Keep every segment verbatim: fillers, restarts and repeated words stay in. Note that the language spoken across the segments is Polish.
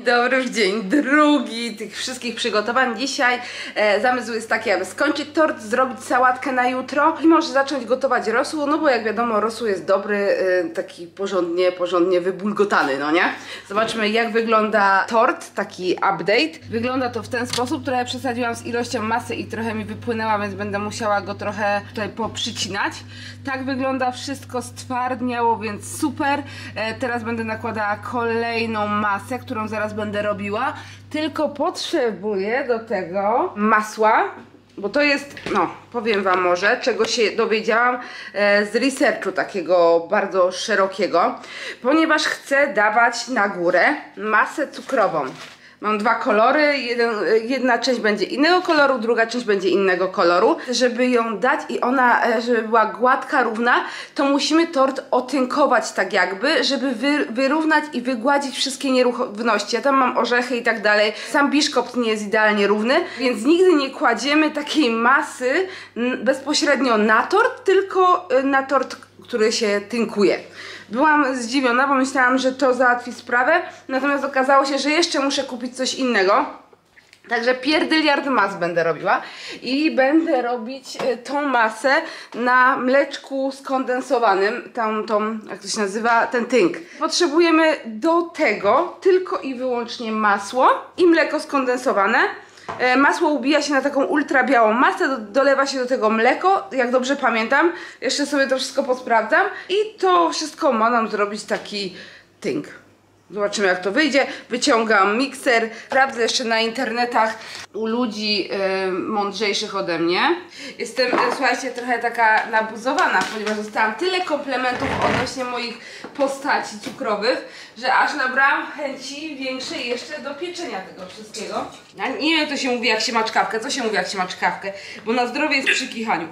Dobry już dzień drugi tych wszystkich przygotowań. Dzisiaj e, zamysł jest taki, aby skończyć tort, zrobić sałatkę na jutro i może zacząć gotować rosół, no bo jak wiadomo rosół jest dobry, e, taki porządnie, porządnie wybulgotany, no nie? Zobaczmy jak wygląda tort, taki update. Wygląda to w ten sposób, trochę przesadziłam z ilością masy i trochę mi wypłynęła, więc będę musiała go trochę tutaj poprzycinać. Tak wygląda, wszystko stwardniało, więc super. E, teraz będę nakładała kolejną masę, którą zaraz będę robiła, tylko potrzebuję do tego masła, bo to jest, no powiem wam może, czego się dowiedziałam e, z researchu takiego bardzo szerokiego, ponieważ chcę dawać na górę masę cukrową. Mam dwa kolory, jeden, jedna część będzie innego koloru, druga część będzie innego koloru. Żeby ją dać i ona, żeby była gładka, równa, to musimy tort otynkować tak jakby, żeby wy, wyrównać i wygładzić wszystkie nierówności. Ja tam mam orzechy i tak dalej. Sam biszkopt nie jest idealnie równy, więc nigdy nie kładziemy takiej masy bezpośrednio na tort, tylko na tort, który się tynkuje. Byłam zdziwiona, bo myślałam, że to załatwi sprawę, natomiast okazało się, że jeszcze muszę kupić coś innego. Także pierdyliard mas będę robiła i będę robić tą masę na mleczku skondensowanym, tą, tą jak to się nazywa, ten tynk. Potrzebujemy do tego tylko i wyłącznie masło i mleko skondensowane. Masło ubija się na taką ultra białą masę, do, dolewa się do tego mleko, jak dobrze pamiętam. Jeszcze sobie to wszystko posprawdzam i to wszystko ma nam zrobić taki tynk. Zobaczymy jak to wyjdzie. Wyciągam mikser, sprawdzę jeszcze na internetach u ludzi yy, mądrzejszych ode mnie. Jestem, yy, słuchajcie, trochę taka nabuzowana, ponieważ dostałam tyle komplementów odnośnie moich postaci cukrowych, że aż nabrałam chęci większej jeszcze do pieczenia tego wszystkiego. Ja nie wiem jak to się mówi jak się ma czkawkę, co się mówi jak się ma czkawkę, bo na zdrowie jest przy kichaniu.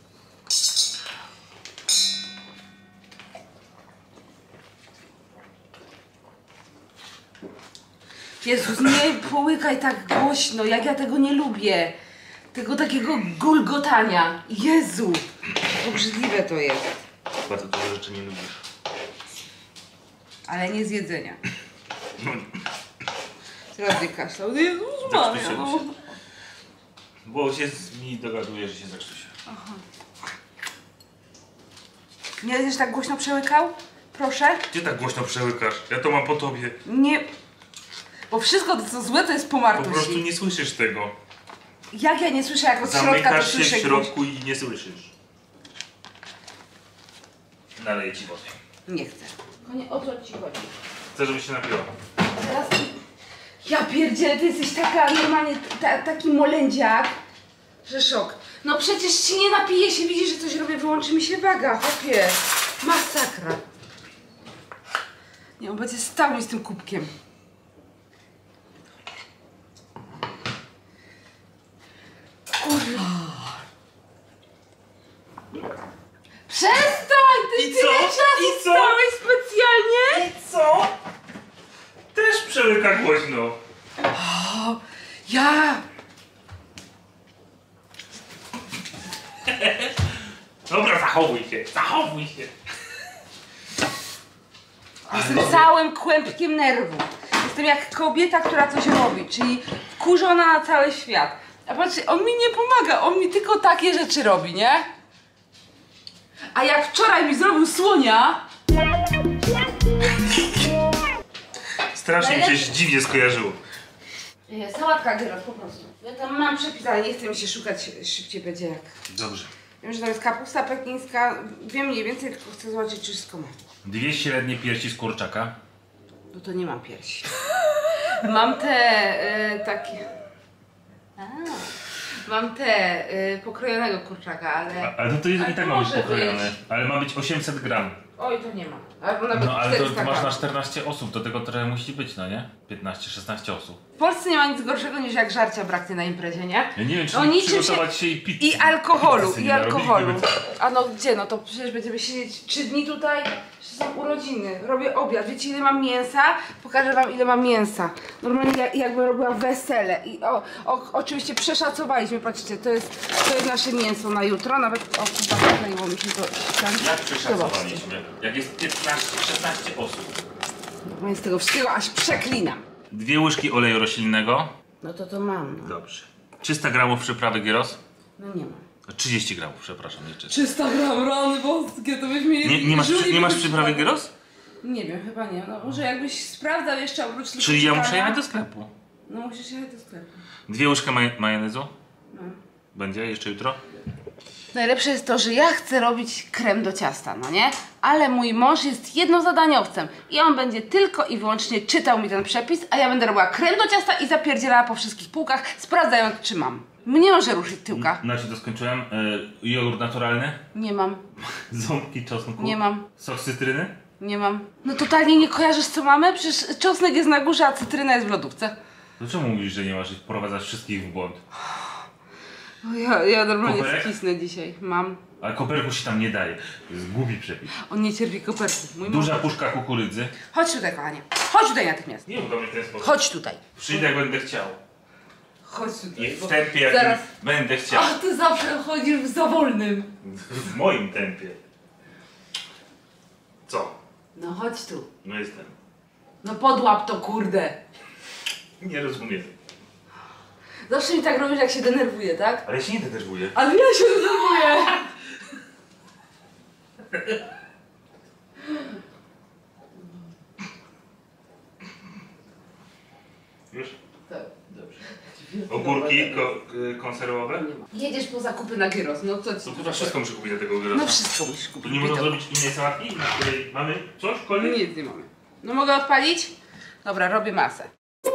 Jezus, nie połykaj tak głośno, jak ja tego nie lubię. Tego takiego gulgotania. Jezu, obrzydliwe to jest. Bardzo dużo rzeczy nie lubisz. Ale nie z jedzenia. Teraz nie kaszlał. Jezus, mamia, no. Bo się z mi dogaduje, że się zakrztusia. Aha. Nie będziesz tak głośno przełykał? Proszę? Gdzie tak głośno przełykasz? Ja to mam po tobie. Nie. Bo wszystko to co złe to jest po Martusi. Po prostu nie słyszysz tego. Jak ja nie słyszę, jak od środka to Zamykasz słyszę? się w środku i nie słyszysz. Naleję ci wody. Nie chcę. Konie, o co ci chodzi? Chcę, żebyś się napiła. Teraz... Ja pierdzielę, ty jesteś taka normalnie, ta, taki molędziak, że szok. No przecież ci nie napije się, widzisz, że coś robię, wyłączy mi się waga, chłopie. Masakra. Nie, on będzie stał mi z tym kubkiem. Kurwa. Przestań! Ty I tyle co? czasu I co? stałeś specjalnie? I co? Też przełyka głośno. O, ja! Dobra, zachowuj się, zachowuj się. Jestem całym kłębkiem nerwów. Jestem jak kobieta, która coś robi, czyli wkurzona na cały świat. A patrzcie, on mi nie pomaga, on mi tylko takie rzeczy robi, nie? A jak wczoraj mi zrobił słonia... Strasznie mi się dziwnie skojarzyło. Nie, sałatka gyros, po prostu. Ja tam mam przepis, ale nie chcę mi się szukać, szybciej będzie jak... Dobrze. Wiem, że tam jest kapusta pekińska, wiem mniej więcej, tylko chcę zobaczyć, czy wszystko ma. Dwie średnie piersi z kurczaka. No to nie mam piersi. Mam te y, takie... A, mam te y, pokrojonego kurczaka, ale... A, ale to, to jest, ale i tak to ma być może pokrojone. być. Ale ma być osiemset gram. Oj, to nie ma. Albo nawet No ale to, to masz gram. na czternaście osób, do tego trochę musi być, no nie? piętnaście szesnaście osób. W Polsce nie ma nic gorszego niż jak żarcia braknie na imprezie, nie? Ja nie wiem, czy No, niczym przygotować się... się i pizzę. I alkoholu, Pizzę i nie narobili, alkoholu. gdyby- A no gdzie? No to przecież będziemy siedzieć trzy dni tutaj, że są urodziny. Robię obiad. Wiecie ile mam mięsa? Pokażę wam ile mam mięsa. Normalnie jak, jakbym robiła wesele. I o, o, oczywiście przeszacowaliśmy, patrzcie, to jest, to jest nasze mięso na jutro. Nawet, o chyba zakleiło mi się to. Tam. Jak przeszacowaliśmy? Jak jest piętnaście szesnaście osób. No z tego wszystkiego aż przeklinam. Dwie łyżki oleju roślinnego. No to to mam, no. Dobrze. trzysta gramów przyprawy gyros. No nie mam. trzydzieści gramów, przepraszam, nie trzysta. trzysta gram, rany boskie, to byś mi... Nie, nie masz, nie masz przyprawy gyros? Nie wiem, chyba nie. No może jakbyś sprawdzał jeszcze oprócz tylko Czyli ja czytania. muszę jechać do sklepu. No musisz jechać do sklepu. Dwie łyżki maj majonezu. No. Będzie jeszcze jutro? Najlepsze jest to, że ja chcę robić krem do ciasta, no nie? Ale mój mąż jest jednozadaniowcem i on będzie tylko i wyłącznie czytał mi ten przepis, a ja będę robiła krem do ciasta i zapierdzielała po wszystkich półkach, sprawdzając, czy mam. Nie może ruszyć tyłka. Znaczy to skończyłem. E, jogurt naturalny. Nie mam. Ząbki czosnku. Nie mam. Sok z cytryny. Nie mam. No totalnie nie kojarzysz, co mamy? Przecież czosnek jest na górze, a cytryna jest w lodówce. To czemu mówisz, że nie masz i wprowadzasz wszystkich w błąd? O, ja, ja normalnie Koperek? scisnę dzisiaj. Mam. Ale koperku się tam nie daje. To jest głupi przepis. On nie cierpi koperty. Mój mąż. Duża puszka kukurydzy. Chodź tutaj, kochanie. Chodź tutaj natychmiast. Nie mów do mnie w ten sposób. Chodź tutaj. Przyjdę jak będę chciał. Chodź tutaj. I w bo tempie jakim zaraz... będę chciał. A ty zawsze chodzisz w za wolnym. W moim tempie. Co? No chodź tu. No jestem. No podłap to, kurde. Nie rozumiem. Zawsze mi tak robisz, jak się denerwuję, tak? Ale ja się nie denerwuję. Ale ja się denerwuję. Już? Tak, dobrze. Ogórki ko konserwowe? Jedziesz po zakupy na gyros, no co ci? To chyba wszystko muszę kupić do tego gyrosa. No wszystko musisz kupić. Nie można zrobić innej sałatki, na której mamy coś? Kolej? Nic nie mamy. No mogę odpalić? Dobra, robię masę.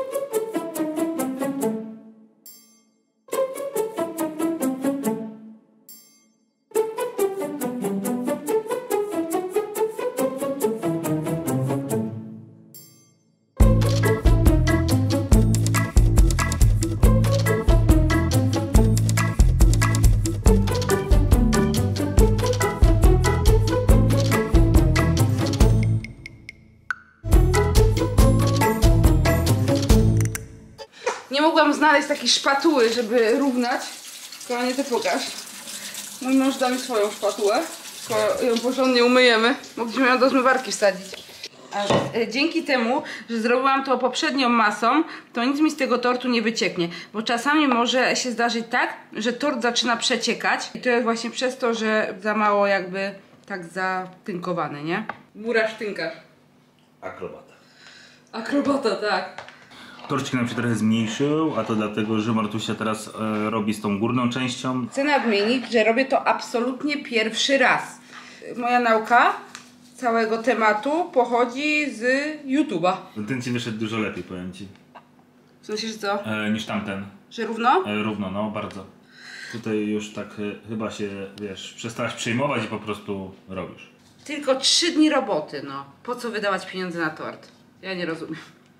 Nie mogłam znaleźć takiej szpatuły, żeby równać. Kochanie, ty pokaż. Mój mąż da mi swoją szpatułę. Tylko ją porządnie umyjemy. Mogliśmy ją do zmywarki wsadzić. A e, dzięki temu, że zrobiłam to poprzednią masą, to nic mi z tego tortu nie wycieknie. Bo czasami może się zdarzyć tak, że tort zaczyna przeciekać. I to jest właśnie przez to, że za mało jakby tak zatynkowany, nie? Murarz tynkarz. Akrobata. Akrobata, tak. Torcik nam się trochę zmniejszył, a to dlatego, że Martusia teraz e, robi z tą górną częścią. Chcę nadmienić, że robię to absolutnie pierwszy raz. Moja nauka całego tematu pochodzi z YouTube'a. Ten ci wyszedł dużo lepiej, powiem ci. W sensie, że co? E, niż tamten. Że równo? E, równo, no bardzo. Tutaj już tak e, chyba się, wiesz, przestałaś przejmować i po prostu robisz. Tylko trzy dni roboty, no. Po co wydawać pieniądze na tort? Ja nie rozumiem.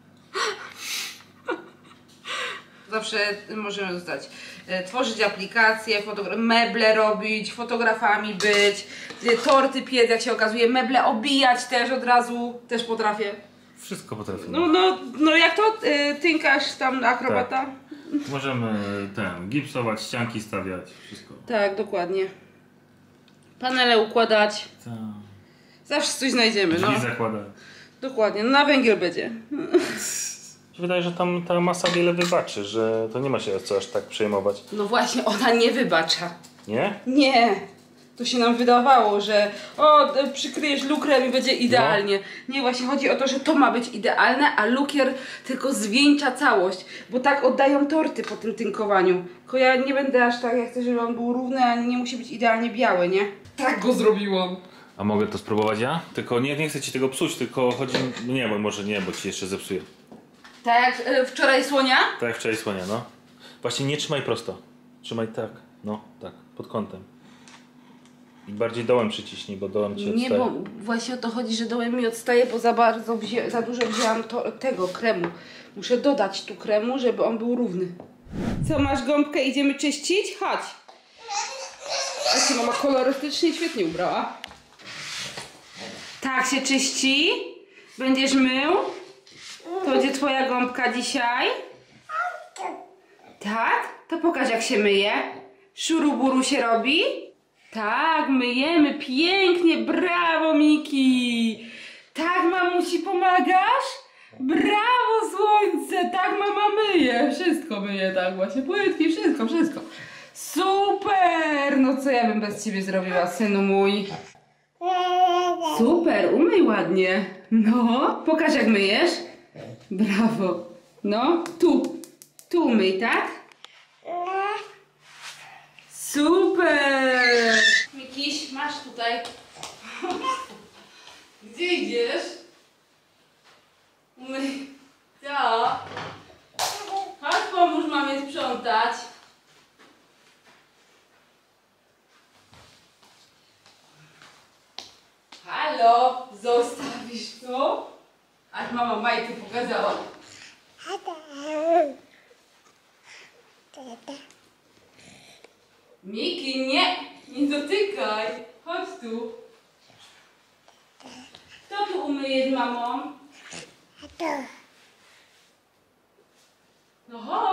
Zawsze możemy zostać, e, tworzyć aplikacje, meble robić, fotografami być, e, torty piec, jak się okazuje, meble obijać też od razu, też potrafię. Wszystko potrafimy. No, no, no jak to? E, tynkarz tam, akrobata? Tak. Możemy ten, gipsować, ścianki stawiać, wszystko. Tak, dokładnie. Panele układać. Tak. Zawsze coś znajdziemy, no. Drzwi zakładać. Dokładnie, no na węgiel będzie. Wydaje, że tam ta masa wiele wybaczy, że to nie ma się co aż tak przejmować. No właśnie, ona nie wybacza. Nie? Nie. To się nam wydawało, że o, przykryjesz lukrem i będzie idealnie. No. Nie, właśnie chodzi o to, że to ma być idealne, a lukier tylko zwieńcza całość. Bo tak oddają torty po tym tynkowaniu. Tylko ja nie będę aż tak, ja chcę, żeby on był równy, a nie musi być idealnie biały, nie? Tak go zrobiłam. A mogę to spróbować ja? Tylko nie, nie chcę ci tego psuć, tylko chodzi... No nie, bo może nie, bo ci jeszcze zepsuję. Tak jak y, wczoraj słonia? Tak jak wczoraj słonia, no. Właśnie nie trzymaj prosto. Trzymaj tak, no, tak, pod kątem. I bardziej dołem przyciśnij, bo dołem ci odstaje. Nie, bo właśnie o to chodzi, że dołem mi odstaje, bo za bardzo, wzię, za dużo wzięłam to, tego kremu. Muszę dodać tu kremu, żeby on był równy. Co, masz gąbkę? Idziemy czyścić? Chodź. A się mama kolorystycznie świetnie ubrała. Tak się czyści? Będziesz mył? To będzie twoja gąbka dzisiaj? Tak? To pokaż, jak się myje. Szuruburu się robi? Tak, myjemy pięknie, brawo Miki! Tak, mamusi, pomagasz? Brawo, słońce! Tak mama myje. Wszystko myje, tak właśnie. Płytki, wszystko, wszystko. Super! No co ja bym bez ciebie zrobiła, synu mój? Super, umyj ładnie. No, pokaż jak myjesz. Brawo. No, tu. Tu myj, tak? Super! Mikiś, masz tutaj. Gdzie idziesz? Umyj. Co? Chodź, pomóż mamie sprzątać. Halo, zostawisz to? Aż mama majty pokazała. Miki, nie, nie dotykaj. Chodź tu. Kto tu umyje z mamą? No chodź.